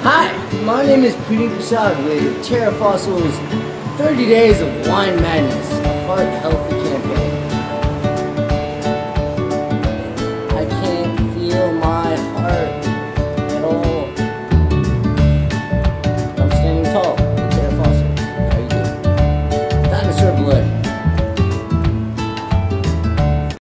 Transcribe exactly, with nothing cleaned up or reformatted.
Hi, my name is Puneet Prasad with Terra Fossil's thirty Days of Wine Madness, a heart healthy